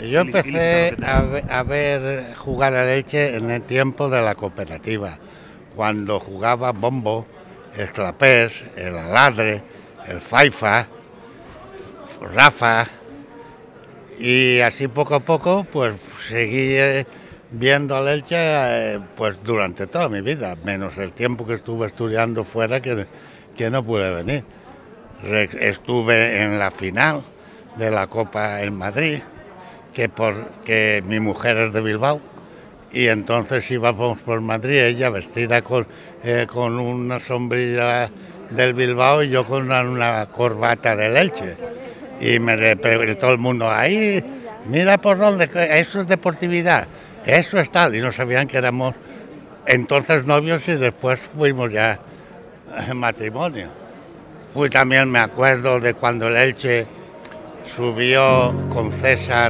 Yo empecé a ver jugar al Elche en el tiempo de la cooperativa, cuando jugaba Bombo, el Clapés, el Aladre, el Faifa, Rafa, y así poco a poco pues seguí viendo al Elche pues durante toda mi vida, menos el tiempo que estuve estudiando fuera que no pude venir. Estuve en la final de la Copa en Madrid, porque mi mujer es de Bilbao, y entonces íbamos por Madrid, ella vestida con una sombrilla del Bilbao y yo con una corbata del Elche. Y todo el mundo, ahí, mira por dónde, eso es deportividad, eso es tal, y no sabían que éramos entonces novios y después fuimos ya en matrimonio. También me acuerdo de cuando el Elche subió con César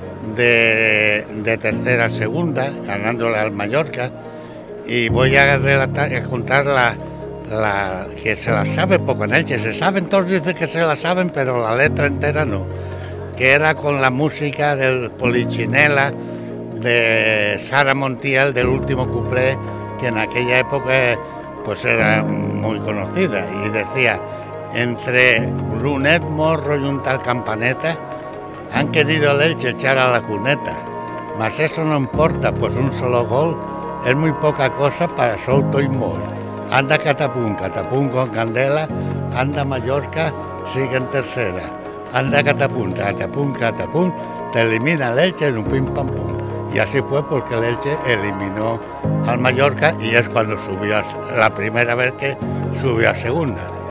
de tercera a segunda, ganándole al Mallorca, y voy a contar que se la sabe poco en Elche, se saben, todos dicen que se la saben, pero la letra entera no, que era con la música del Polichinela, de Sara Montiel, del último cuplé, que en aquella época pues era muy conocida, y decía: entre Brunet Morro y un tal Campaneta han querido el Elche echar a la cuneta, mas eso no importa, pues un solo gol es muy poca cosa para Souto y Moy. Anda catapum con Candela, anda Mallorca, sigue en tercera. Anda catapum, te elimina el Elche en un pim pam pum. Y así fue porque el Elche eliminó al Mallorca y es cuando subió, la primera vez que subió a segunda.